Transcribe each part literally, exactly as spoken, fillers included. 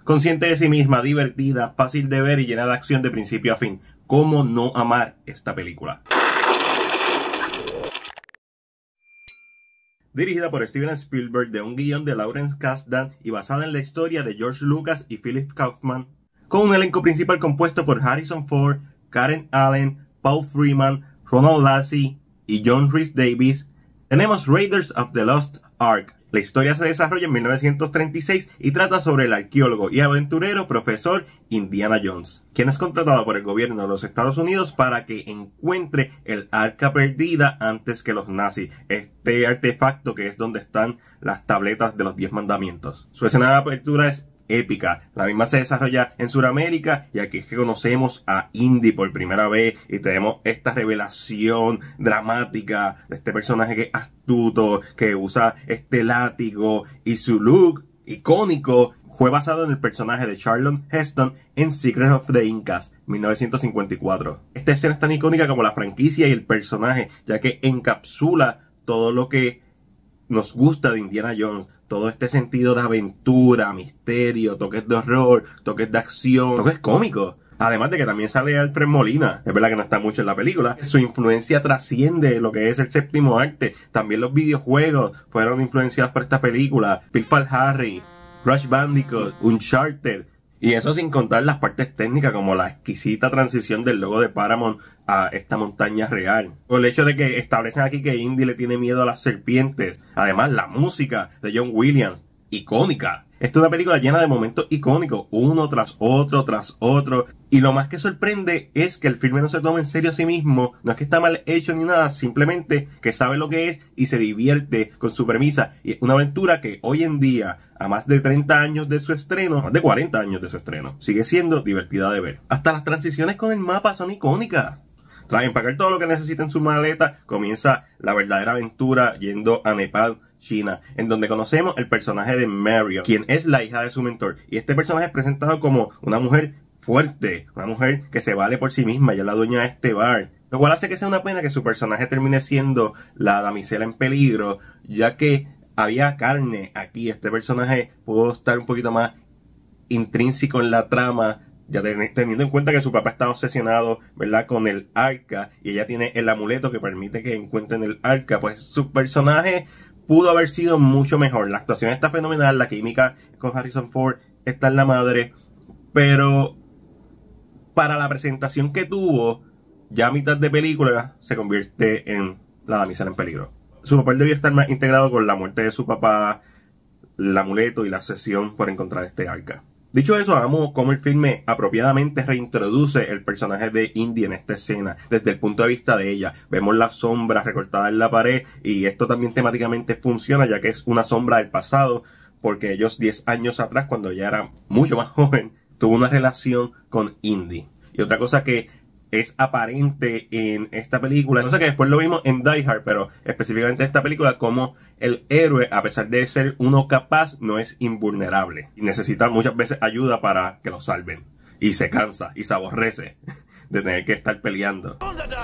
Consciente de sí misma, divertida, fácil de ver y llena de acción de principio a fin. ¿Cómo no amar esta película? Dirigida por Steven Spielberg, de un guión de Lawrence Kasdan y basada en la historia de George Lucas y Philip Kaufman, con un elenco principal compuesto por Harrison Ford, Karen Allen, Paul Freeman, Ronald Lassie y John Rhys Davies, tenemos Raiders of the Lost Ark. La historia se desarrolla en mil novecientos treinta y seis y trata sobre el arqueólogo y aventurero profesor Indiana Jones, quien es contratado por el gobierno de los Estados Unidos para que encuentre el arca perdida antes que los nazis, este artefacto que es donde están las tabletas de los diez mandamientos. Su escena de apertura es épica. La misma se desarrolla en Sudamérica y aquí es que conocemos a Indy por primera vez y tenemos esta revelación dramática de este personaje que es astuto, que usa este látigo, y su look icónico fue basado en el personaje de Charlton Heston en Secret of the Incas, mil novecientos cincuenta y cuatro. Esta escena es tan icónica como la franquicia y el personaje, ya que encapsula todo lo que nos gusta de Indiana Jones. Todo este sentido de aventura, misterio, toques de horror, toques de acción, toques cómicos. Además de que también sale Alfred Molina. Es verdad que no está mucho en la película. Su influencia trasciende lo que es el séptimo arte. También los videojuegos fueron influenciados por esta película. Pitfall Harry, Crash Bandicoot, Uncharted. Y eso sin contar las partes técnicas como la exquisita transición del logo de Paramount a esta montaña real. O el hecho de que establecen aquí que Indy le tiene miedo a las serpientes. Además, la música de John Williams, icónica. Esta es una película llena de momentos icónicos, uno tras otro, tras otro. Y lo más que sorprende es que el filme no se toma en serio a sí mismo. No es que está mal hecho ni nada, simplemente que sabe lo que es y se divierte con su premisa. Y es una aventura que hoy en día, a más de treinta años de su estreno, más de cuarenta años de su estreno, sigue siendo divertida de ver. Hasta las transiciones con el mapa son icónicas. Tras empacar todo lo que necesita en su maleta, comienza la verdadera aventura yendo a Nepal, China, en donde conocemos el personaje de Marion, quien es la hija de su mentor. Y este personaje es presentado como una mujer fuerte, una mujer que se vale por sí misma, ella es la dueña de este bar. Lo cual hace que sea una pena que su personaje termine siendo la damisela en peligro, ya que había carne aquí. Este personaje pudo estar un poquito más intrínseco en la trama, ya teniendo en cuenta que su papá está obsesionado, ¿verdad?, con el arca, y ella tiene el amuleto que permite que encuentren el arca. Pues su personaje pudo haber sido mucho mejor. La actuación está fenomenal, la química con Harrison Ford está en la madre, pero para la presentación que tuvo, ya a mitad de película se convierte en la damisela en peligro. Su papel debió estar más integrado con la muerte de su papá, el amuleto y la obsesión por encontrar este arca. Dicho eso, amo cómo el filme apropiadamente reintroduce el personaje de Indy en esta escena, desde el punto de vista de ella. Vemos las sombras recortadas en la pared, y esto también temáticamente funciona, ya que es una sombra del pasado, porque ellos diez años atrás, cuando ella era mucho más joven, tuvo una relación con Indy. Y otra cosa que es aparente en esta película, cosa que después lo vimos en Die Hard, pero específicamente en esta película, como el héroe, a pesar de ser uno capaz, no es invulnerable y necesita muchas veces ayuda para que lo salven, y se cansa y se aborrece de tener que estar peleando.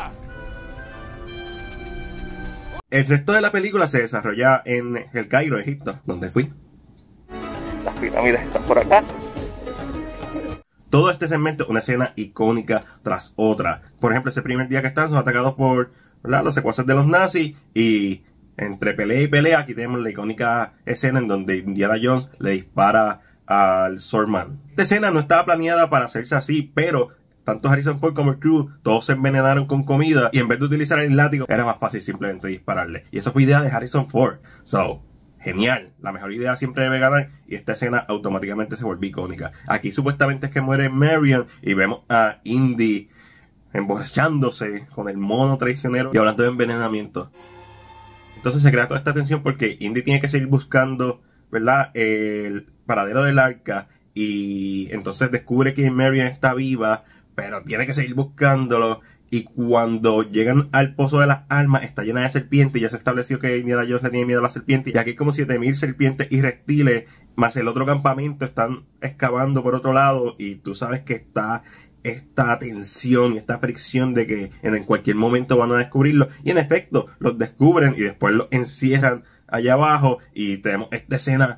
El resto de la película se desarrolla en El Cairo, Egipto, donde fui. Las pirámides están por acá. Todo este segmento, una escena icónica tras otra. Por ejemplo, ese primer día que están, son atacados por, ¿verdad?, los secuaces de los nazis, y entre pelea y pelea, aquí tenemos la icónica escena en donde Indiana Jones le dispara al Swordman. Esta escena no estaba planeada para hacerse así, pero tanto Harrison Ford como el crew, todos se envenenaron con comida, y en vez de utilizar el látigo, era más fácil simplemente dispararle. Y eso fue idea de Harrison Ford. So, genial, la mejor idea siempre debe ganar, y esta escena automáticamente se volvió icónica. Aquí supuestamente es que muere Marion y vemos a Indy emborrachándose con el mono traicionero y hablando de envenenamiento. Entonces se crea toda esta tensión porque Indy tiene que seguir buscando, ¿verdad?, el paradero del arca, y entonces descubre que Marion está viva, pero tiene que seguir buscándolo. Y cuando llegan al pozo de las almas, está llena de serpientes, y ya se estableció que Indiana Jones le tiene miedo a las serpientes, y aquí hay como siete mil serpientes y reptiles, más el otro campamento, están excavando por otro lado, y tú sabes que está esta tensión y esta fricción de que en cualquier momento van a descubrirlo, y en efecto, los descubren y después los encierran allá abajo, y tenemos esta escena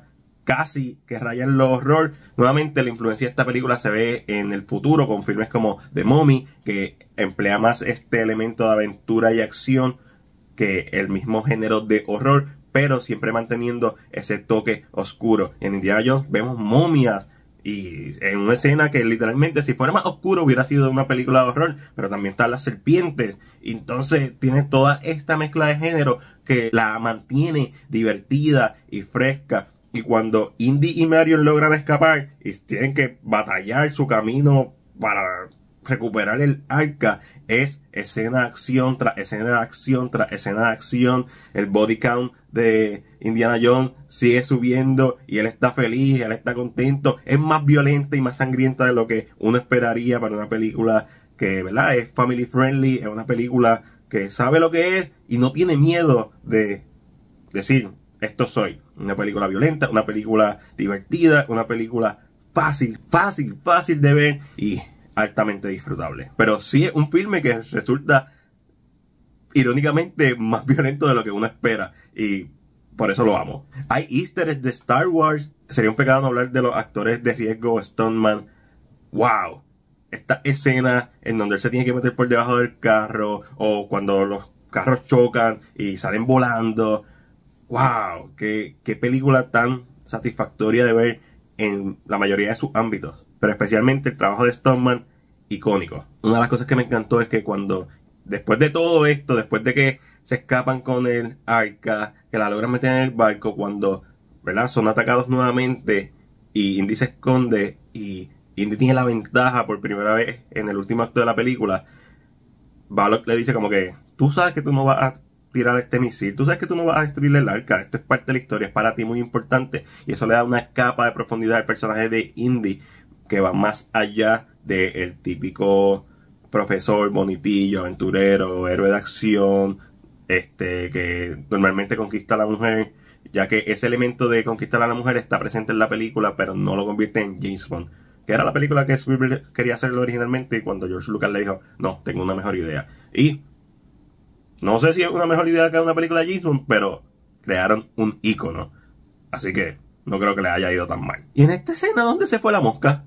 casi que raya en lo horror. Nuevamente la influencia de esta película se ve en el futuro con filmes como The Mummy, que emplea más este elemento de aventura y acción que el mismo género de horror, pero siempre manteniendo ese toque oscuro. En Indiana Jones vemos momias y en una escena que literalmente, si fuera más oscuro, hubiera sido una película de horror, pero también están las serpientes. Entonces tiene toda esta mezcla de género que la mantiene divertida y fresca. Y cuando Indy y Marion logran escapar y tienen que batallar su camino para recuperar el arca, es escena de acción tras escena de acción tras escena de acción. El body count de Indiana Jones sigue subiendo y él está feliz, él está contento. Es más violenta y más sangrienta de lo que uno esperaría para una película que, ¿verdad?, es family friendly, es una película que sabe lo que es y no tiene miedo de decir, esto soy. Una película violenta, una película divertida, una película fácil, fácil, fácil de ver y altamente disfrutable. Pero sí es un filme que resulta irónicamente más violento de lo que uno espera y por eso lo amo. Hay easter eggs de Star Wars. Sería un pecado no hablar de los actores de riesgo stuntman. ¡Wow! Esta escena en donde él se tiene que meter por debajo del carro, o cuando los carros chocan y salen volando. ¡Wow! Qué, qué película tan satisfactoria de ver en la mayoría de sus ámbitos. Pero especialmente el trabajo de stuntman, icónico. Una de las cosas que me encantó es que cuando, después de todo esto, después de que se escapan con el arca, que la logran meter en el barco, cuando, ¿verdad?, son atacados nuevamente y Indy se esconde y Indy tiene la ventaja por primera vez en el último acto de la película, Balog le dice como que, tú sabes que tú no vas a tirar este misil, tú sabes que tú no vas a destruir el arca, esto es parte de la historia, es para ti muy importante, y eso le da una capa de profundidad al personaje de Indy que va más allá del típico profesor bonitillo, aventurero, héroe de acción, este que normalmente conquista a la mujer, ya que ese elemento de conquistar a la mujer está presente en la película, pero no lo convierte en James Bond, que era la película que Spielberg quería hacerlo originalmente, y cuando George Lucas le dijo, no, tengo una mejor idea. Y no sé si es una mejor idea que una película de James Bond, pero crearon un ícono, así que no creo que le haya ido tan mal. Y en esta escena, ¿dónde se fue la mosca?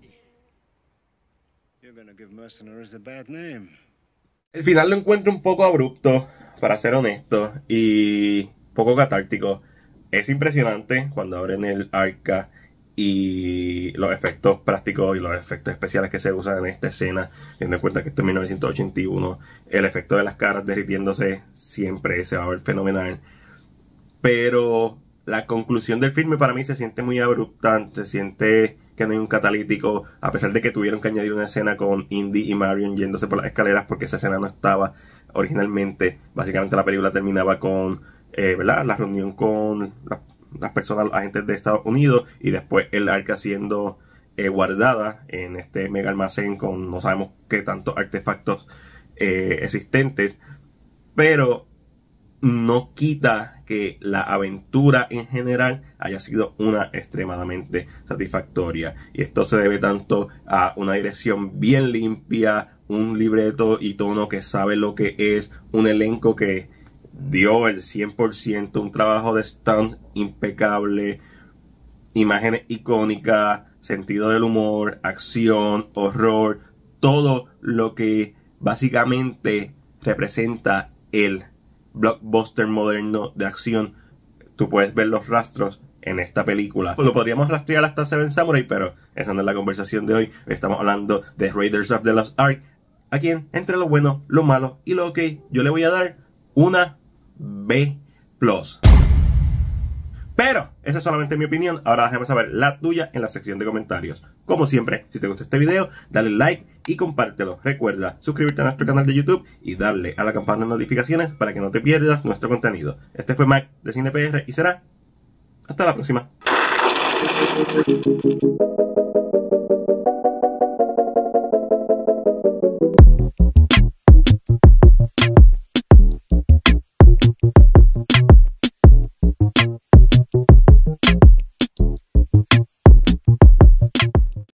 El final lo encuentro un poco abrupto, para ser honesto, y poco catártico. Es impresionante cuando abren el arca y los efectos prácticos y los efectos especiales que se usan en esta escena, teniendo en cuenta que esto es mil novecientos ochenta y uno, el efecto de las caras derritiéndose siempre se va a ver fenomenal. Pero la conclusión del filme para mí se siente muy abrupta, se siente que no hay un catalítico, a pesar de que tuvieron que añadir una escena con Indy y Marion yéndose por las escaleras porque esa escena no estaba originalmente. Básicamente la película terminaba con eh, ¿verdad?, la reunión con la, las personas, los agentes de Estados Unidos, y después el arca siendo eh, guardada en este mega almacén con no sabemos qué tantos artefactos eh, existentes, pero no quita que la aventura en general haya sido una extremadamente satisfactoria, y esto se debe tanto a una dirección bien limpia, un libreto y tono que sabe lo que es, un elenco que dio el cien por ciento, un trabajo de stunt impecable, imágenes icónicas, sentido del humor, acción, horror, todo lo que básicamente representa el blockbuster moderno de acción. Tú puedes ver los rastros en esta película. Lo podríamos rastrear hasta Seven Samurai, pero esa no es la conversación de hoy. Estamos hablando de Raiders of the Lost Ark, a quien entre lo bueno, lo malo y lo ok, yo le voy a dar una B plus. Pero esa es solamente mi opinión. Ahora déjame saber la tuya en la sección de comentarios. Como siempre, si te gustó este video, dale like y compártelo. Recuerda suscribirte a nuestro canal de YouTube y darle a la campana de notificaciones para que no te pierdas nuestro contenido. Este fue Mike de Cine P R y será hasta la próxima.